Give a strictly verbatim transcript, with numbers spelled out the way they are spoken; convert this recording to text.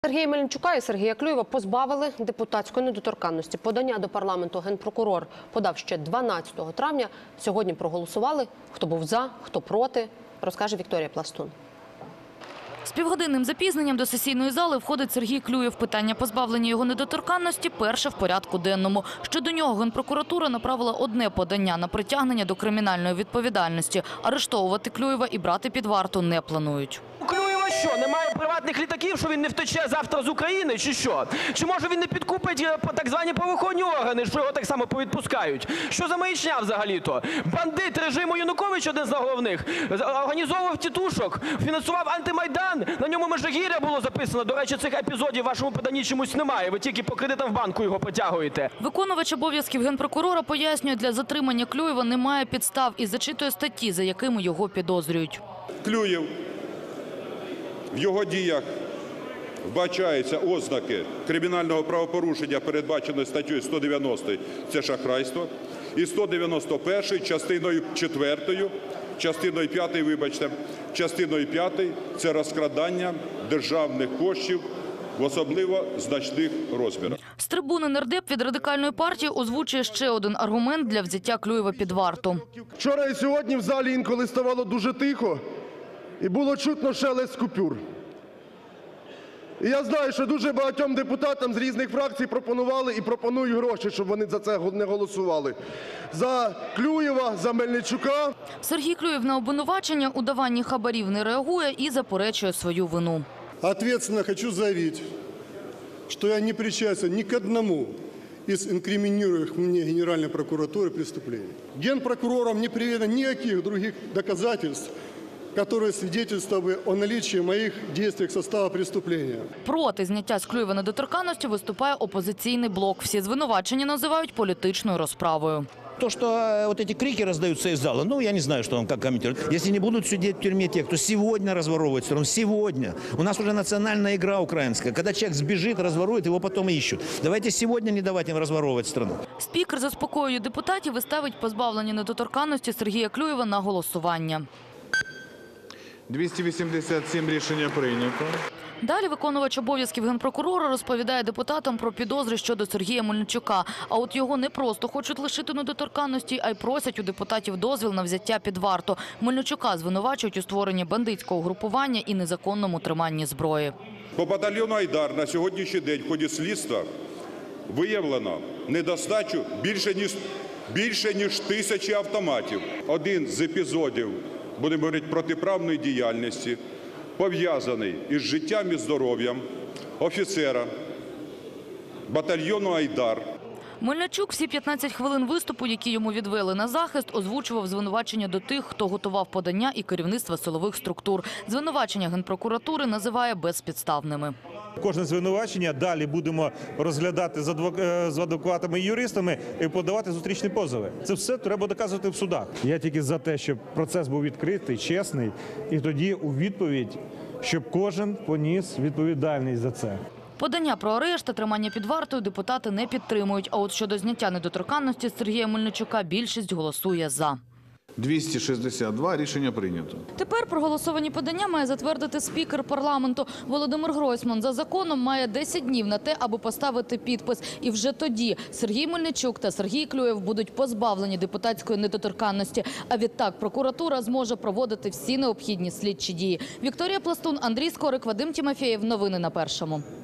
Сергія Мельничука і Сергія Клюєва позбавили депутатської недоторканності. Подання до парламенту Генпрокурор подав ще дванадцятого травня. Сьогодні проголосували. Хто був за, хто проти, розкаже Вікторія Пластун. З півгодинним запізненням до сесійної зали входить Сергій Клюєв. Питання позбавлення його недоторканності перше в порядку денному. Щодо нього Генпрокуратура направила одне подання на притягнення до кримінальної відповідальності. Арештовувати Клюєва і брати під варту не планують. Клюєва що, немає приватних літаків, що він не втече завтра з України, чи що? Чи може він не підкупить так звані правоохоронні органи, що його так само повідпускають? Що за маячня взагалі-то? Бандит режиму Януковича, один з головних, організовував тітушок, фінансував антимайдан, на ньому Межигір'я було записано. До речі, цих епізодів в вашому поданні чомусь немає, ви тільки по кредитам в банку його потягуєте. Виконувач обов'язків Генпрокурора пояснює, для затримання Клюєва немає підстав і зачитує статті, за якими його підозрюють. Клюєв, в його діях вбачаються ознаки кримінального правопорушення, передбаченої статтею сто дев'яносто – це шахрайство, і сто дев'яносто перша частиною четвертою, частиною п'ятою, вибачте, частиною п'ятою – це розкрадання державних коштів в особливо значних розмірах. З трибуни нардеп від Радикальної партії озвучує ще один аргумент для взяття Клюєва під варту. Вчора і сьогодні в залі інколи ставало дуже тихо і було чутно шелест купюр. І я знаю, що дуже багатьом депутатам з різних фракцій пропонували і пропонують гроші, щоб вони за це не голосували. За Клюєва, за Мельничука. Сергій Клюєв на обвинувачення у даванні хабарів не реагує і заперечує свою вину. Ответственно хочу заявить, что я не причастен ни к одному из инкриминируемых мне Генеральной прокуратуры преступлений. Генпрокурором не приведено никаких других доказательств, которые свидетельствовали о наличии моих действий состава преступления. Проти зняття з Клюєва недоторканності виступає опозиційний блок. Всі звинувачення називають політичною розправою. То, что вот эти крики раздаются из зала, ну, я не знаю, что он как комментирует. Если не будут сидеть в тюрьме те, кто сегодня разворовывает страну, сегодня. У нас уже национальная игра украинская. Когда человек сбежит, разворует, его потом ищут. Давайте сегодня не давать им разворовывать страну. Спікер заспокоює депутатів і ставить позбавлення недоторканності Сергія Клюєва на голосування. двісті вісімдесят сім рішення прийнято. Далі виконувач обов'язків Генпрокурора розповідає депутатам про підозри щодо Сергія Мельничука. А от його не просто хочуть лишити недоторканності, а й просять у депутатів дозвіл на взяття під варту. Мельничука звинувачують у створенні бандитського групування і незаконному триманні зброї. По батальйону «Айдар» на сьогоднішній день в ході слідства виявлено недостачу більше ніж, більше ніж тисячі автоматів. Один з епізодів, будемо говорити, протиправної діяльності, пов'язаний із життям і здоров'ям офіцера батальйону «Айдар». Мельничук всі п'ятнадцять хвилин виступу, які йому відвели на захист, озвучував звинувачення до тих, хто готував подання і керівництва силових структур. Звинувачення Генпрокуратури називає безпідставними. Кожне звинувачення далі будемо розглядати з адвокатами і юристами і подавати зустрічні позови. Це все треба доказувати в судах. Я тільки за те, щоб процес був відкритий, чесний, і тоді у відповідь, щоб кожен поніс відповідальність за це. Подання про арешт та тримання під вартою депутати не підтримують. А от щодо зняття недоторканності Сергія Мельничука більшість голосує «за». двісті шістдесят два рішення прийнято. Тепер проголосовані подання має затвердити спікер парламенту. Володимир Гройсман за законом має десять днів на те, аби поставити підпис. І вже тоді Сергій Мельничук та Сергій Клюєв будуть позбавлені депутатської недоторканності. А відтак прокуратура зможе проводити всі необхідні слідчі дії. Вікторія Пластун, Андрій Скорик, Вадим Тімофєєв. Новини на Першому.